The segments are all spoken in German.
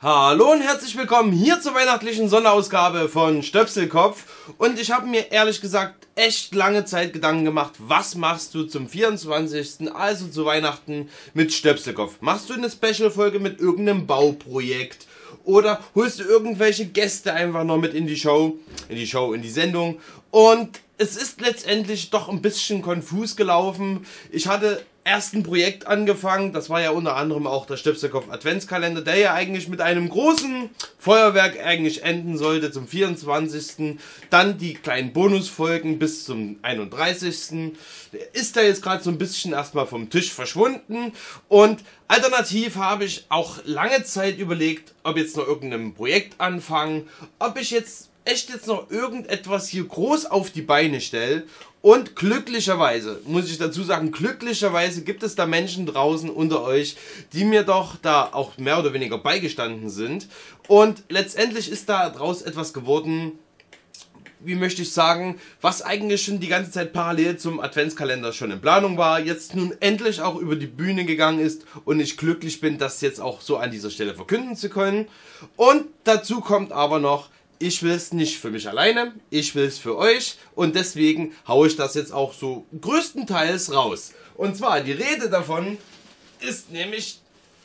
Hallo und herzlich willkommen hier zur weihnachtlichen Sonderausgabe von Stöpselkopf. Und ich habe mir ehrlich gesagt echt lange Zeit Gedanken gemacht, was machst du zum 24., also zu Weihnachten mit Stöpselkopf? Machst du eine Special-Folge mit irgendeinem Bauprojekt? Oder holst du irgendwelche Gäste einfach noch mit in die Sendung? Und es ist letztendlich doch ein bisschen konfus gelaufen. Ich hatte erst ein Projekt angefangen, das war ja unter anderem auch der Stöpselkopf Adventskalender, der ja eigentlich mit einem großen Feuerwerk eigentlich enden sollte zum 24. Dann die kleinen Bonusfolgen bis zum 31. Ist da jetzt gerade so ein bisschen erstmal vom Tisch verschwunden und alternativ habe ich auch lange Zeit überlegt, ob jetzt noch irgendein Projekt anfangen, ob ich jetzt noch irgendetwas hier groß auf die Beine stelle. Und glücklicherweise, muss ich dazu sagen, glücklicherweise gibt es da Menschen draußen unter euch, die mir doch da auch mehr oder weniger beigestanden sind. Und letztendlich ist da draus etwas geworden, wie möchte ich sagen, was eigentlich schon die ganze Zeit parallel zum Adventskalender schon in Planung war, jetzt nun endlich auch über die Bühne gegangen ist und ich glücklich bin, das jetzt auch so an dieser Stelle verkünden zu können. Und dazu kommt aber noch, ich will es nicht für mich alleine, ich will es für euch und deswegen haue ich das jetzt auch so größtenteils raus. Und zwar, die Rede davon ist nämlich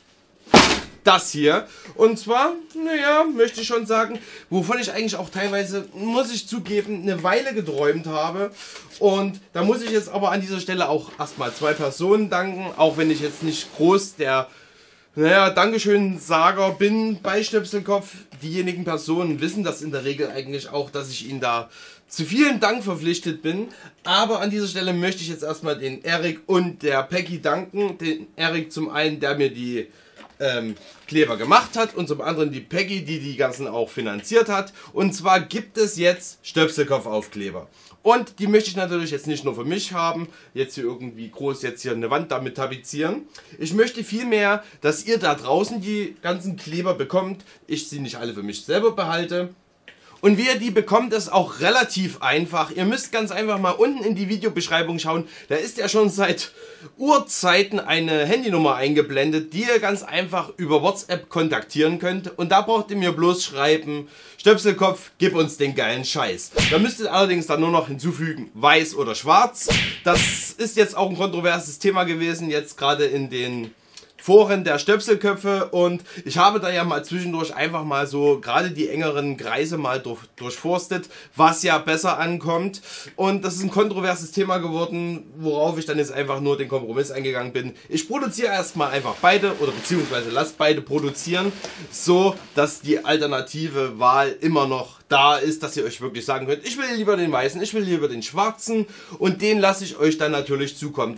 das hier. Und zwar, naja, möchte ich schon sagen, wovon ich eigentlich auch teilweise, muss ich zugeben, eine Weile geträumt habe. Und da muss ich jetzt aber an dieser Stelle auch erstmal zwei Personen danken, auch wenn ich jetzt nicht groß der Dankeschön-Sager bin bei Stöpselkopf. Diejenigen Personen wissen das in der Regel eigentlich auch, dass ich ihnen da zu vielen Dank verpflichtet bin. Aber an dieser Stelle möchte ich jetzt erstmal den Erik und der Peggy danken. Den Erik zum einen, der mir die Kleber gemacht hat und zum anderen die Peggy, die die ganzen auch finanziert hat. Und zwar gibt es jetzt Stöpselkopf-Aufkleber. Und die möchte ich natürlich jetzt nicht nur für mich haben, jetzt hier irgendwie groß jetzt hier eine Wand damit tapezieren. Ich möchte vielmehr, dass ihr da draußen die ganzen Kleber bekommt, ich sie nicht alle für mich selber behalte. Und wie ihr die bekommt, ist auch relativ einfach. Ihr müsst ganz einfach mal unten in die Videobeschreibung schauen. Da ist ja schon seit Urzeiten eine Handynummer eingeblendet, die ihr ganz einfach über WhatsApp kontaktieren könnt. Und da braucht ihr mir bloß schreiben, Stöpselkopf, gib uns den geilen Scheiß. Da müsst ihr allerdings dann nur noch hinzufügen, weiß oder schwarz. Das ist jetzt auch ein kontroverses Thema gewesen, jetzt gerade in den Foren der Stöpselköpfe, und ich habe da ja mal zwischendurch einfach mal so gerade die engeren Kreise mal durchforstet, was ja besser ankommt, und das ist ein kontroverses Thema geworden, worauf ich dann jetzt einfach nur den Kompromiss eingegangen bin. Ich produziere erstmal einfach beide oder beziehungsweise lasst beide produzieren, so dass die alternative Wahl immer noch da ist, dass ihr euch wirklich sagen könnt, ich will lieber den weißen, ich will lieber den schwarzen, und den lasse ich euch dann natürlich zukommen.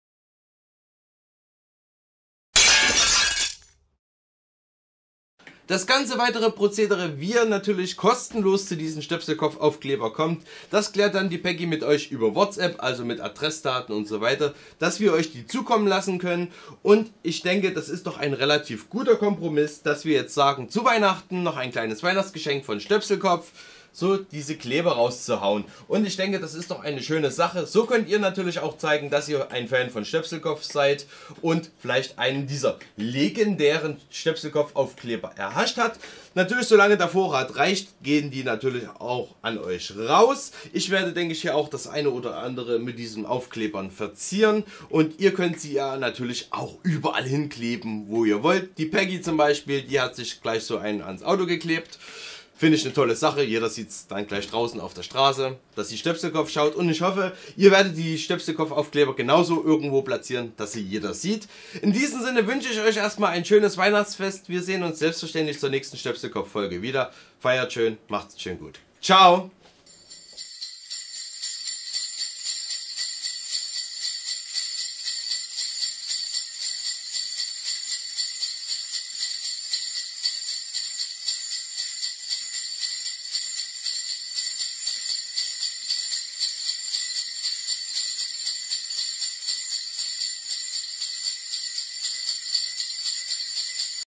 Das ganze weitere Prozedere, wie ihr natürlich kostenlos zu diesem Stöpselkopf-Aufkleber kommt, das klärt dann die Peggy mit euch über WhatsApp, also mit Adressdaten und so weiter, dass wir euch die zukommen lassen können. Und ich denke, das ist doch ein relativ guter Kompromiss, dass wir jetzt sagen, zu Weihnachten noch ein kleines Weihnachtsgeschenk von Stöpselkopf, so diese Kleber rauszuhauen. Und ich denke, das ist doch eine schöne Sache. So könnt ihr natürlich auch zeigen, dass ihr ein Fan von Stöpselkopf seid und vielleicht einen dieser legendären Stöpselkopf-Aufkleber erhascht habt. Natürlich, solange der Vorrat reicht, gehen die natürlich auch an euch raus. Ich werde, denke ich, hier auch das eine oder andere mit diesen Aufklebern verzieren. Und ihr könnt sie ja natürlich auch überall hinkleben, wo ihr wollt. Die Peggy zum Beispiel, die hat sich gleich so einen ans Auto geklebt. Finde ich eine tolle Sache. Jeder sieht es dann gleich draußen auf der Straße, dass sie Stöpselkopf schaut. Und ich hoffe, ihr werdet die Stöpselkopf-Aufkleber genauso irgendwo platzieren, dass sie jeder sieht. In diesem Sinne wünsche ich euch erstmal ein schönes Weihnachtsfest. Wir sehen uns selbstverständlich zur nächsten Stöpselkopf-Folge wieder. Feiert schön, macht's schön gut. Ciao!